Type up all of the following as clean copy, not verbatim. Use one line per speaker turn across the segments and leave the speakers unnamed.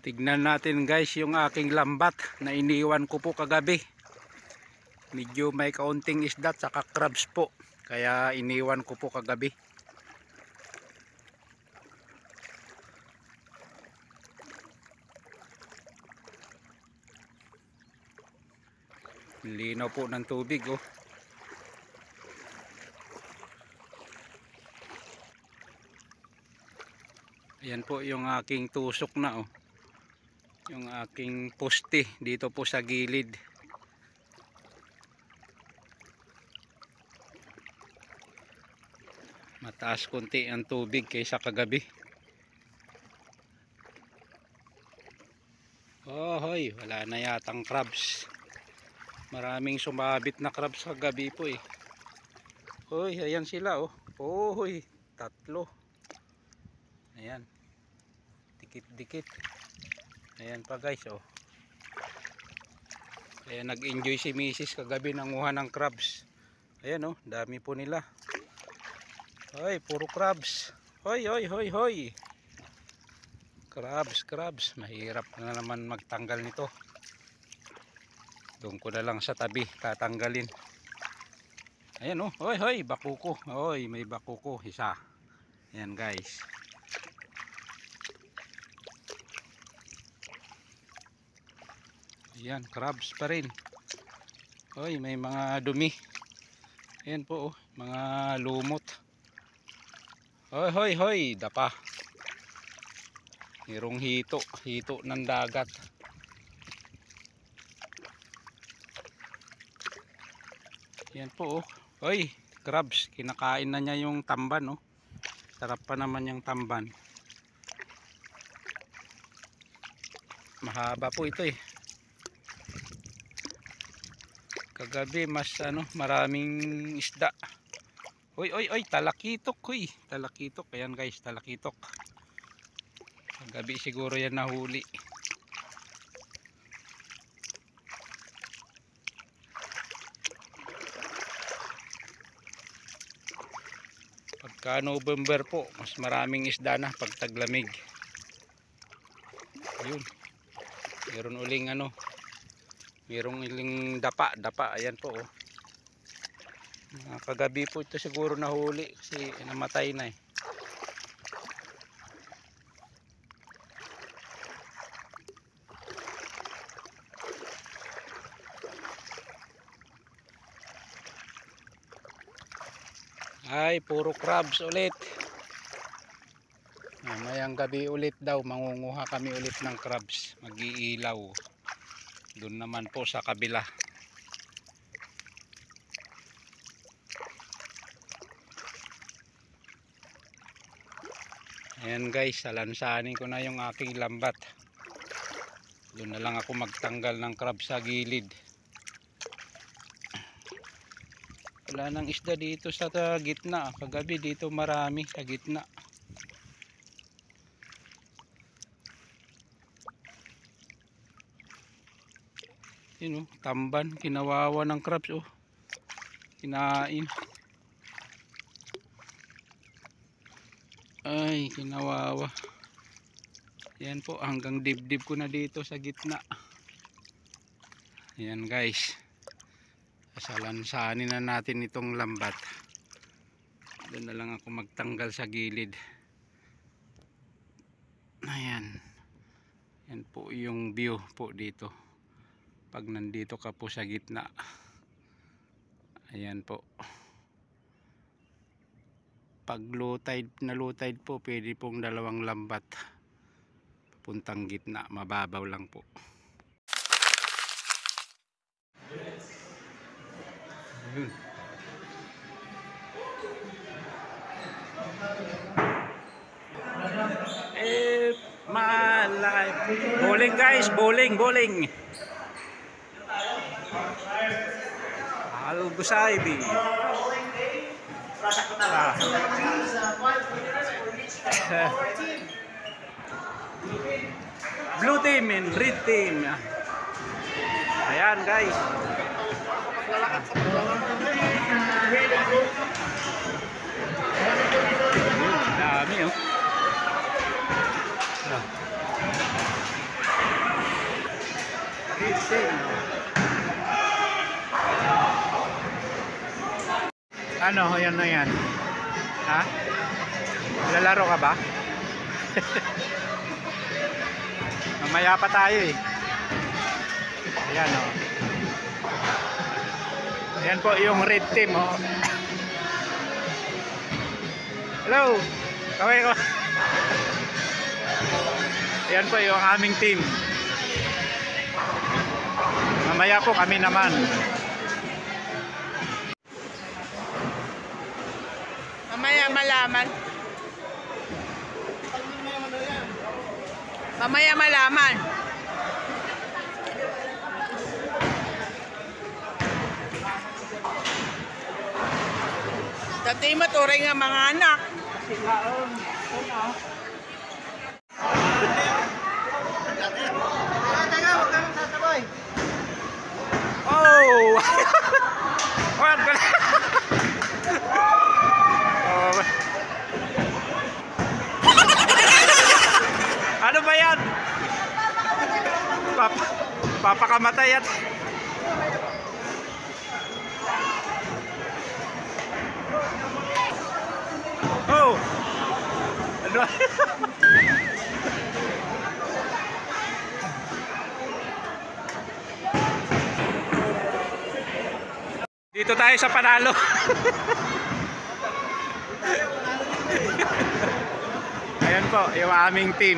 Tignan natin guys yung aking lambat na iniwan ko po kagabi. Medyo may kaunting isda at saka crabs po. Kaya iniwan ko po kagabi. Linaw po ng tubig oh. Ayan po yung aking tusok na oh. Yung aking poste dito po sa gilid. Mataas konti ang tubig kaysa kagabi. Oh hoy, wala na yatang crabs. Maraming sumabit na crabs kagabi po eh. Hoy, ayan sila oh. Oh hoy, tatlo. Ayan. Dikit-dikit. Ayan pa guys oh. Ayan, nag-enjoy si Mrs. kagabi nanguha ng crabs. Ayan oh, dami po nila. Hoy, puro crabs. Hoy, hoy, hoy, hoy. Crabs, crabs. Mahirap na naman magtanggal nito. Doon ko na lang sa tabi tatanggalin. Ayan oh, hoy, hoy, bakuko. Hoy, may bakuko isa. Ayan guys. Ayan, crabs pa rin. Hoy, may mga dumi. Ayan po oh, mga lumot. Hoy, hoy, hoy, dapa. Mayroong hito, hito ng dagat. Yan po oh. Hoy, crabs, kinakain na niya yung tamban oh. Sarap pa naman yung tamban. Mahaba po ito eh. Kagabi mas maraming isda. Oy, oy, oy, talakitok, hoy. Talakitok, ayan guys, talakitok. Gabi siguro yan nahuli. Pagka November po, mas maraming isda na pag taglamig. Ayun. Meron uling merong uling dapa, ayan po oh. Kagabi po ito siguro nahuli kasi namatay na eh. Ay, puro crabs ulit. Mamayang gabi ulit daw, mangunguha kami ulit ng crabs. Mag-iilaw. Doon naman po sa kabila. Ayan guys, salansanin ko na yung aking lambat. Doon na lang ako magtanggal ng crabs sa gilid. Wala nang isda dito sa gitna. Kagabi dito marami sa gitna. Yun oh, tamban, kinawawa ng crabs oh. Kinain. Ay, kinawawa. Yan po, hanggang dibdib ko na dito sa gitna. Ayan guys. Salansanin na natin itong lambat. Doon na lang ako magtanggal sa gilid. Ayan. Yan po yung view po dito. Pag nandito ka po sa gitna. Ayan po. Pag low tide po, pwede pong dalawang lambat. Papuntang gitna, mababaw lang po. Yun. My life. Bowling guys, bowling. Al-Busaybi. Blue team and red team. Ayan guys. Dami oh. Ano, yan na yan. Ha? Lalaro ka ba? Mamaya pa tayo eh. Ayan o. Ayan po yung red team o. Hello! Kaway ko. Ayan po yung aming team. Mamaya po kami naman.
Mamaya malaman. Mamaya malaman. Dati maturing ang mga anak.
Oh! What? Oh. Ano ba yan? Papakamatay yan. Oh! Ano? Dito tayo sa panalo. Ayan po, yung aming team.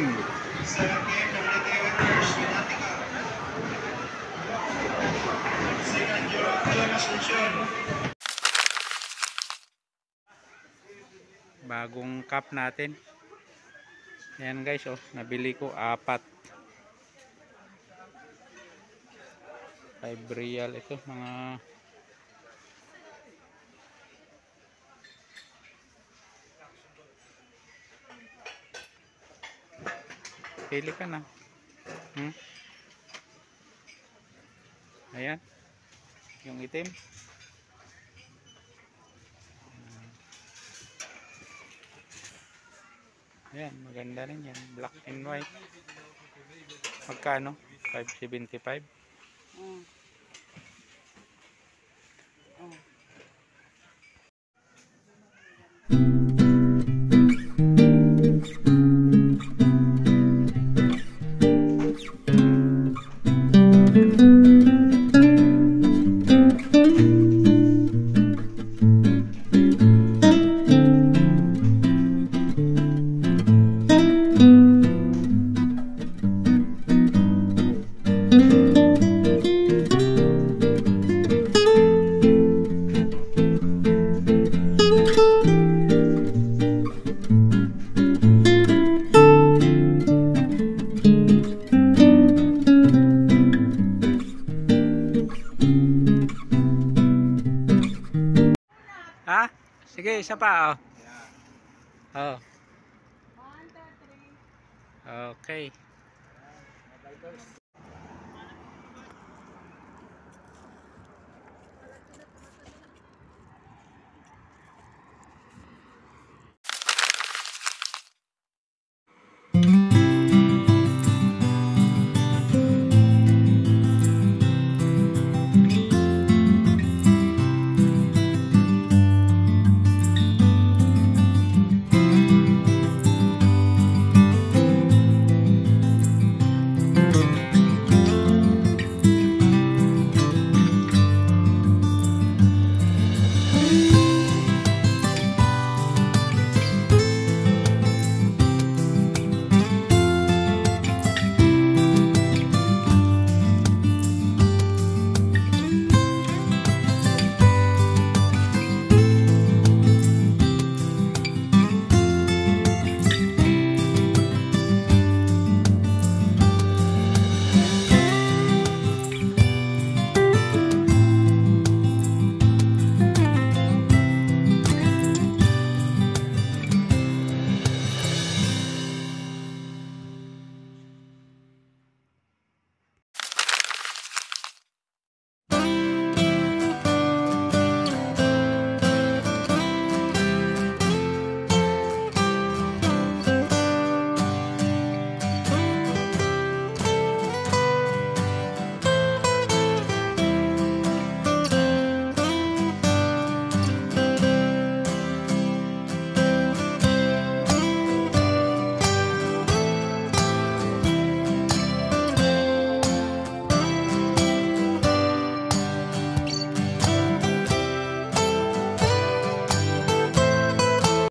Bagong cup natin. Ayan guys, oh, nabili ko 4. 5 real ito, mga pili ka na. Ayan. Yung itim. Ayan, maganda rin yan. Black and white. Magkano? 5.75. Ha? Sige, isa pa, oh. Oh. Okay.